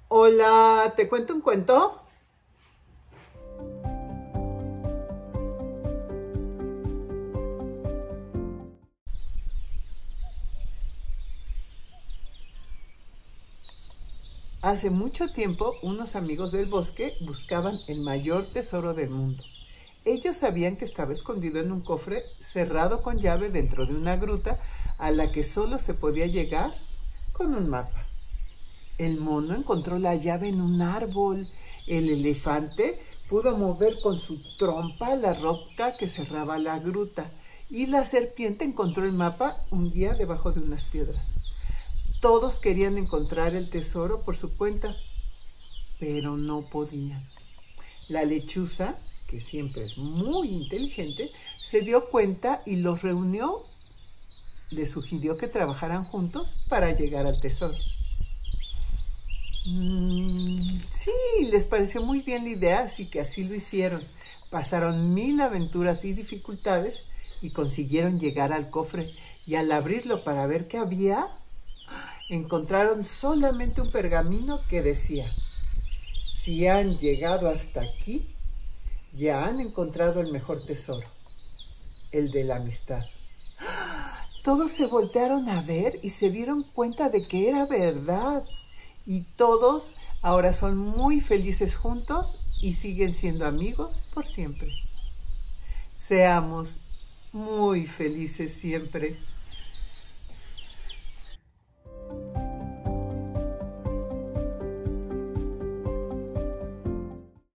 Hola, ¿te cuento un cuento? Hace mucho tiempo, unos amigos del bosque buscaban el mayor tesoro del mundo. Ellos sabían que estaba escondido en un cofre cerrado con llave dentro de una gruta a la que solo se podía llegar con un mapa. El mono encontró la llave en un árbol. El elefante pudo mover con su trompa la roca que cerraba la gruta. Y la serpiente encontró el mapa un día debajo de unas piedras. Todos querían encontrar el tesoro por su cuenta, pero no podían. La lechuza, que siempre es muy inteligente, se dio cuenta y los reunió. Les sugirió que trabajaran juntos para llegar al tesoro. Sí, les pareció muy bien la idea, así que así lo hicieron. Pasaron 1000 aventuras y dificultades y consiguieron llegar al cofre. Y al abrirlo para ver qué había, encontraron solamente un pergamino que decía: si han llegado hasta aquí, ya han encontrado el mejor tesoro, el de la amistad. Todos se voltearon a ver y se dieron cuenta de que era verdad. Y todos ahora son muy felices juntos y siguen siendo amigos por siempre. Seamos muy felices siempre.